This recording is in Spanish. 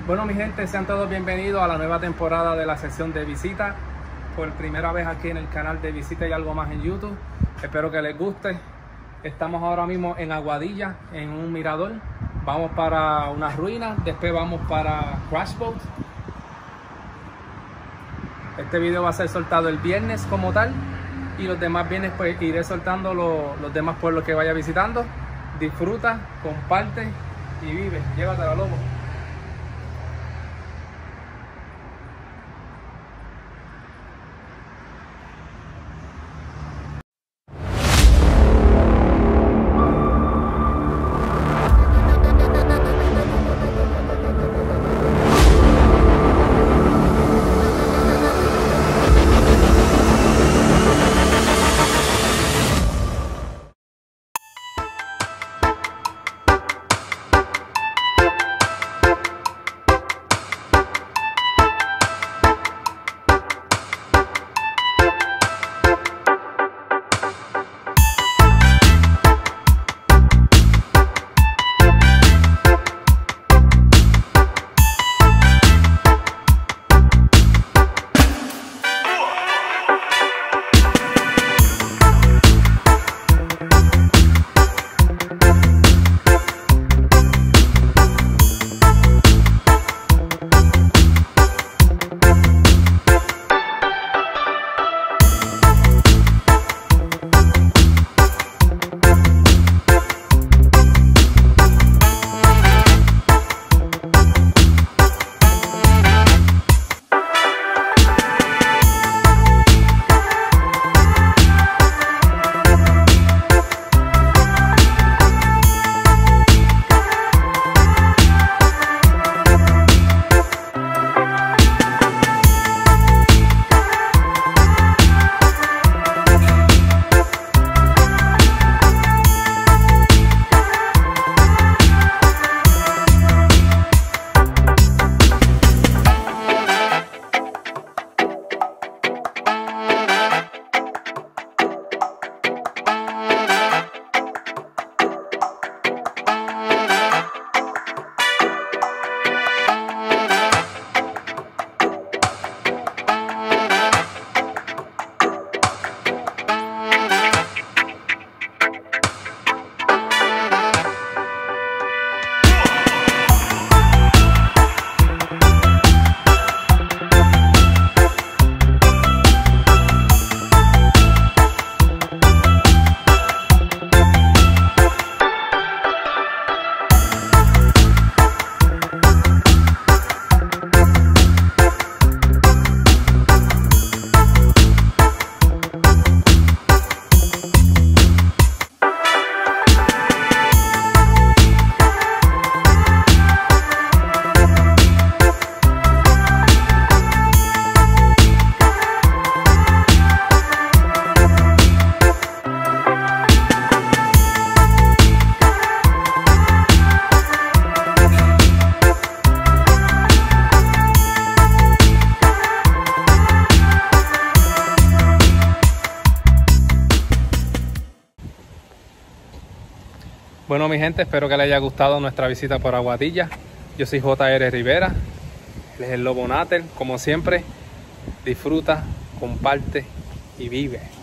Bueno, mi gente, sean todos bienvenidos a la nueva temporada de la sesión de visita. Por primera vez aquí en el canal de Visita y Algo Más en YouTube. Espero que les guste. Estamos ahora mismo en Aguadilla, en un mirador. Vamos para unas ruinas, después vamos para Crash Boat. Este video va a ser soltado el viernes como tal. Y los demás viernes pues iré soltando los demás pueblos que vaya visitando. Disfruta, comparte y vive. Llévatela, loco. Bueno, mi gente, espero que les haya gustado nuestra visita por Aguadilla. Yo soy J.R. Rivera, él es el Lobo Natter. Como siempre, disfruta, comparte y vive.